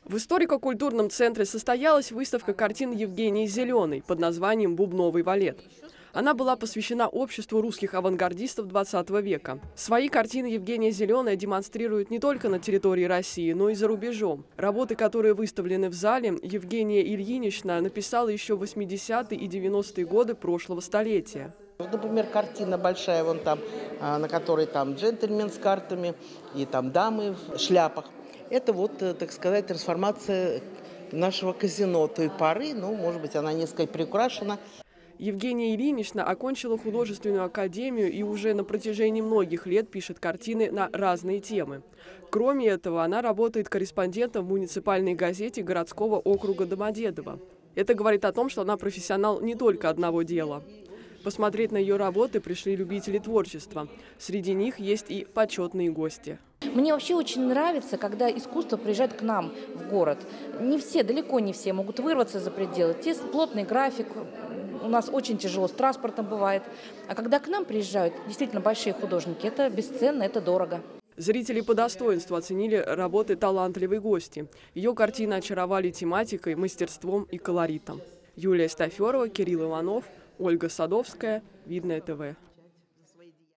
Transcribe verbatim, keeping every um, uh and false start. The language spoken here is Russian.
В историко-культурном центре состоялась выставка картин Евгении Зеленой под названием «Бубновый валет». Она была посвящена обществу русских авангардистов двадцатого века. Свои картины Евгения Зеленая демонстрирует не только на территории России, но и за рубежом. Работы, которые выставлены в зале, Евгения Ильинична написала еще в восьмидесятые и девяностые годы прошлого столетия. Например, картина большая, вон там, на которой там джентльмен с картами и там дамы в шляпах. Это вот, так сказать, трансформация нашего казино той поры. Ну, может быть, она несколько приукрашена. Евгения Ильинична окончила художественную академию и уже на протяжении многих лет пишет картины на разные темы. Кроме этого, она работает корреспондентом в муниципальной газете городского округа Домодедово. Это говорит о том, что она профессионал не только одного дела. Посмотреть на ее работы пришли любители творчества. Среди них есть и почетные гости. Мне вообще очень нравится, когда искусство приезжает к нам в город. Не все, далеко не все могут вырваться за пределы. Те плотный график, у нас очень тяжело с транспортом бывает. А когда к нам приезжают действительно большие художники, это бесценно, это дорого. Зрители по достоинству оценили работы талантливой гости. Ее картины очаровали тематикой, мастерством и колоритом. Юлия Стаферова, Кирилл Иванов, Ольга Садовская, Видное ТВ.